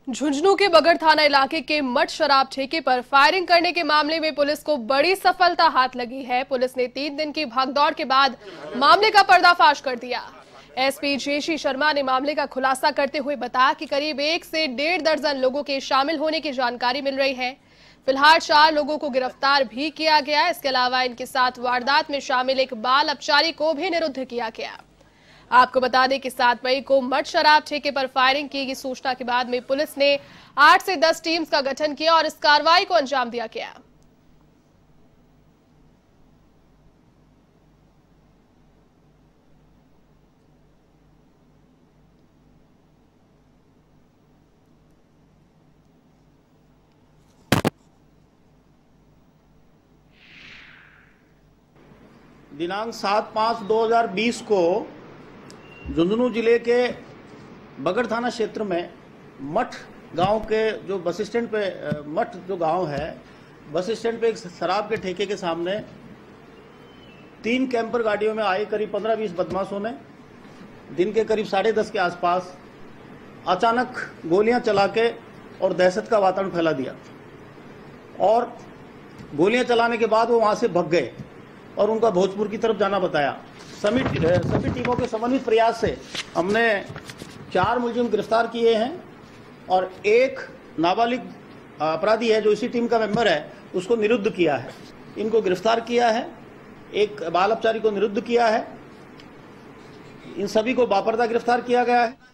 झुंझुनू के बगड़ थाना इलाके के मठ शराब ठेके पर फायरिंग करने के मामले में पुलिस को बड़ी सफलता हाथ लगी है। पुलिस ने 3 दिन की भागदौड़ के बाद मामले का पर्दाफाश कर दिया। एसपी जेसी शर्मा ने मामले का खुलासा करते हुए बताया कि करीब 1 से 1.5 दर्जन लोगों के शामिल होने की जानकारी मिल रही है। फिलहाल 4 लोगों को गिरफ्तार भी किया गया। इसके अलावा इनके साथ वारदात में शामिल एक बाल अपचारी को भी निरुद्ध किया गया। आपको बता दें कि 7 मई को मठ शराब ठेके पर फायरिंग की सूचना के बाद में पुलिस ने 8 से 10 टीम्स का गठन किया और इस कार्रवाई को अंजाम दिया गया। दिनांक 7/5/2020 को झुंझुनू जिले के बगड़ थाना क्षेत्र में मठ गांव के जो बस स्टैंड पे मठ जो गांव है, बस स्टैंड पे एक शराब के ठेके के सामने 3 कैंपर गाड़ियों में आए करीब 15-20 बदमाशों ने दिन के करीब 10:30 के आसपास अचानक गोलियां चला के और दहशत का वातावरण फैला दिया और गोलियां चलाने के बाद वो वहां से भाग गए और उनका भोजपुर की तरफ जाना बताया। सभी टीमों के समन्वित प्रयास से हमने 4 मुलजिम गिरफ्तार किए हैं और एक नाबालिग अपराधी है जो इसी टीम का मेंबर है, उसको निरुद्ध किया है। इनको गिरफ्तार किया है, एक बाल अपचारी को निरुद्ध किया है। इन सभी को बापर्दा गिरफ्तार किया गया है।